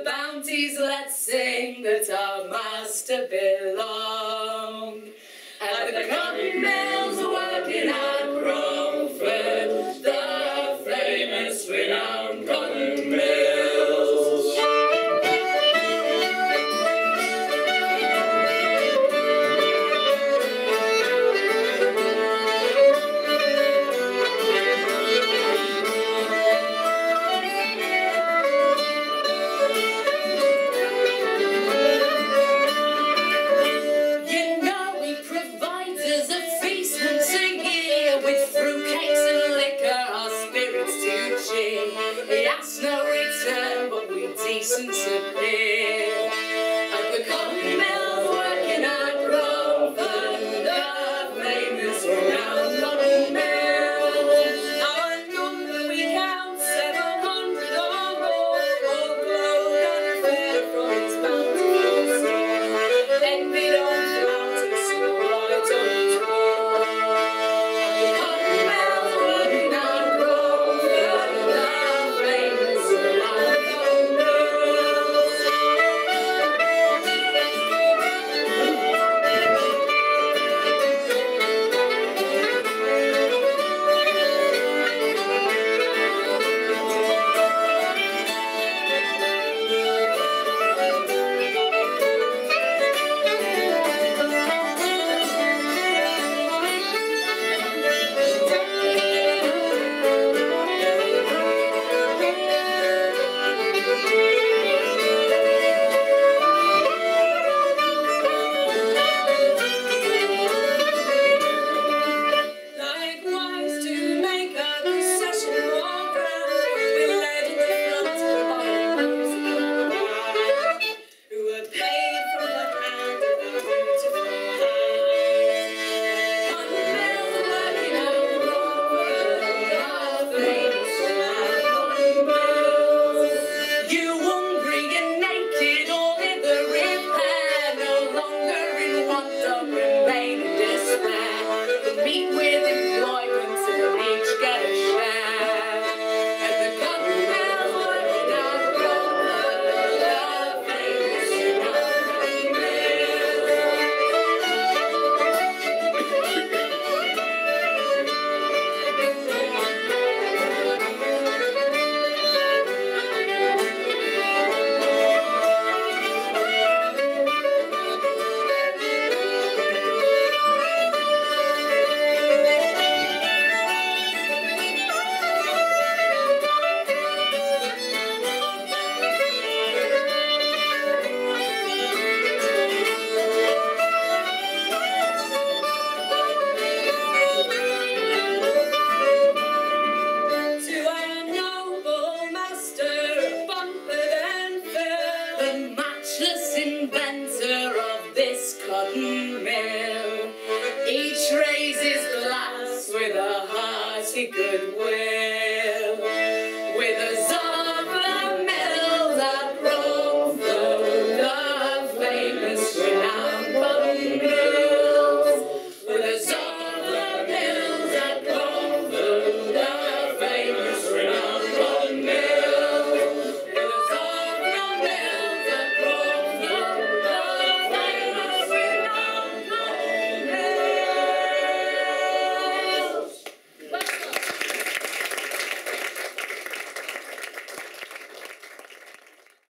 bounties, let's sing that our master belonged. At the cotton mills working at Cromford, the famous renowned cotton mills. It asks no return, but we decent appear. At the cotton mills working at Cromford, the famous renowned cotton mills. Our number we count 700 or more, all glowed and fair from its bountiful store. Envied on throughout its snow right on its wall. At the cotton mills working at meet with employment and each get a share. At the cotton mills working at Cromford, the famous renowned cotton inventor of this cotton mill. Each raises glass with a hearty goodwill.